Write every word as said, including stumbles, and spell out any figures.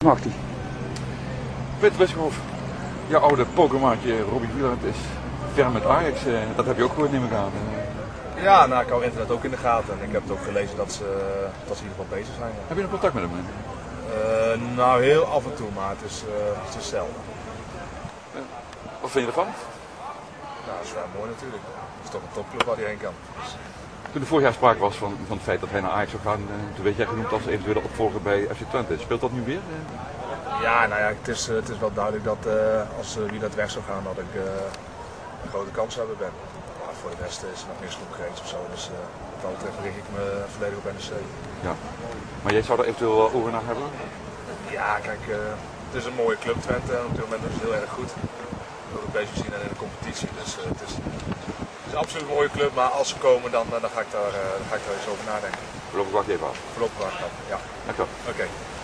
Mag die? Peter Westerhof, jouw oude pokermaatje Robbie Wieland is ver met Ajax. Dat heb je ook gehoord, neem ik aan. Ja, nou, ik hou internet ook in de gaten en ik heb het ook gelezen dat ze, dat ze in ieder geval bezig zijn. Ja. Heb je nog contact met hem? Uh, nou, heel af en toe, maar het is, uh, het is zelden. Uh, wat vind je ervan? Nou, dat is wel mooi natuurlijk. Het is toch een topclub waar hij heen kan. Dus... Toen er vorig jaar sprake was van, van het feit dat hij naar Ajax zou gaan, uh, toen werd jij genoemd als eventuele opvolger bij F C Twente. Speelt dat nu weer? Uh? Ja, nou ja, het is, uh, het is wel duidelijk dat uh, als uh, wie dat weg zou gaan, dat ik uh, een grote kans hebben ben. Maar voor de rest is er nog niks concreets of zo. Dus uh, wat dat betreft richt ik me volledig op N E C. Ja, maar jij zou er eventueel uh, oren naar hebben? Ja, kijk, uh, het is een mooie club Twente en op dit moment is het heel erg goed. Europees gezien en in de competitie. Dus uh, het, is, het is absoluut een mooie club, maar als ze komen dan, uh, dan, ga, ik daar, uh, dan ga ik daar eens over nadenken. Voorlopig wacht je even af. Voorlopig wacht ik af, ja. Dank je wel. Oké. Okay.